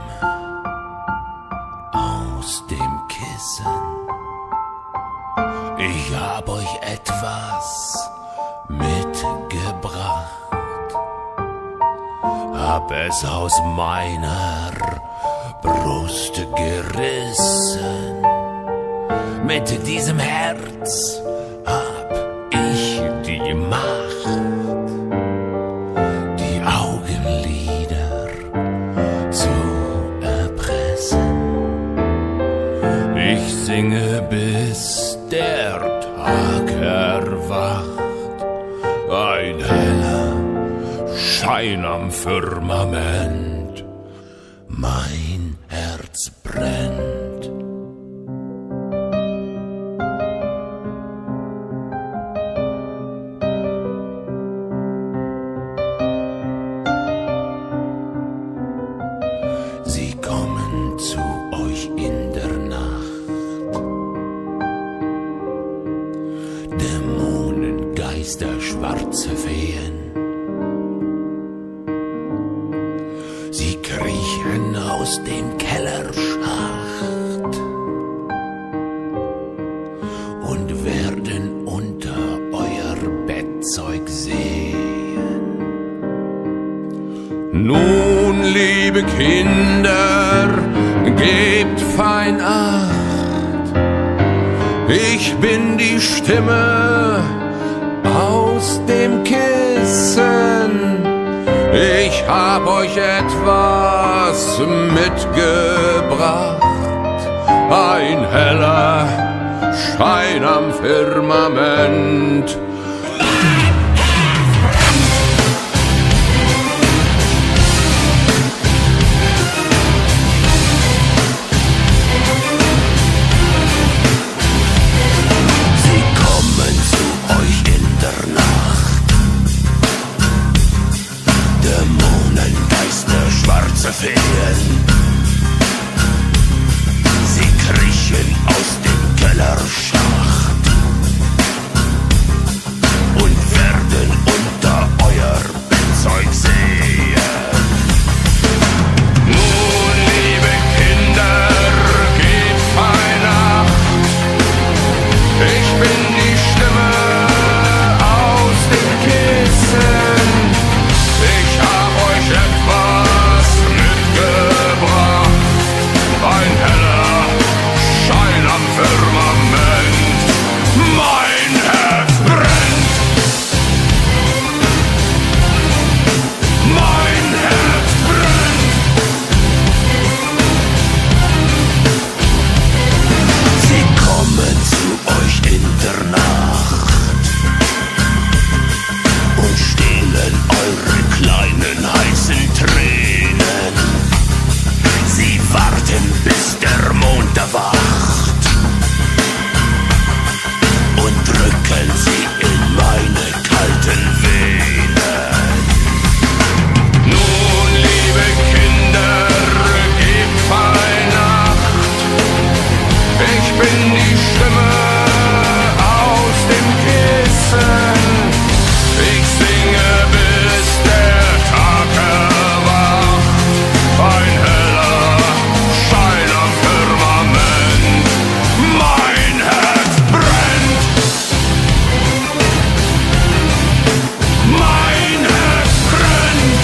aus dem Kissen. Ich hab euch etwas mitgebracht, hab es aus meiner Brust gerissen. Mit diesem Herz hab ich die Macht, die Augenlider zu erpressen. Ich singe, bis der Tag erwacht, ein heller Schein am Firmament, mein Herz brennt. Sie kommen zu euch in der Nacht, Dämonen, Geister, schwarze Feen. Sie kriechen aus dem Kellerschacht und werden unter euer Bettzeug sehen. Nun, liebe Kinder, gebt fein Acht, ich bin die Stimme aus dem Kissen. Ich hab euch etwas mitgebracht, ein heller Schein am Firmament. Sie kommen zu euch in der Nacht, Dämonen, Geister, schwarze Feen. Sie kriechen aus dem Kellerschacht und werden unter euer Bettzeug sehen. Nun, liebe Kinder, gebt fein Acht, ich bin die Stimme aus dem Kissen. Ich hab euch etwas mitgebracht, ein heller Schein am Firmament, mein Herz brennt. Mein Herz brennt. Sie kommen zu euch in der Nacht und stehlen eure kleinen heißen Tränen. Sie warten, bis der Mond erwacht und drücken sie in meine kalten Venen. Nun, liebe Kinder, gebt fein Acht, ich bin die Stimme aus dem Kissen. Ich singe, bis der Tag erwacht, ein heller Schein am Firmament, mein Herz brennt. Mein Herz brennt.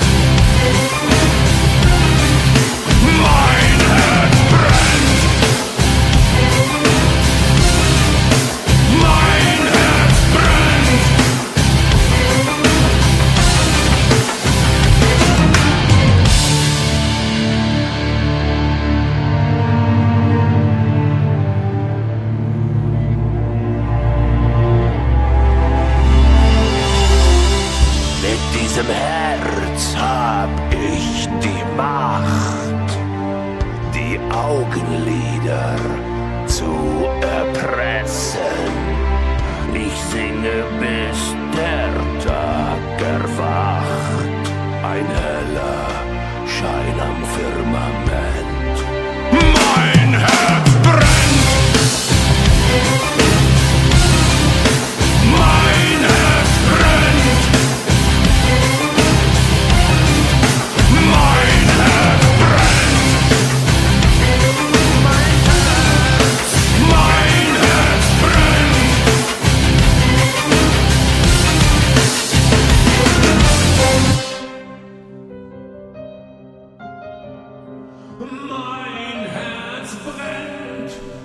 Mein Herz brennt. Mein Herz brennt. Mit diesem Herz hab ich die Macht, die Augenlider zu erpressen. Ich singe, bis der Tag erwacht, ein heller Schein am Firmament. Mein Herz brennt. Mein Herz brennt. Mein Herz brennt. Mein Herz brennt.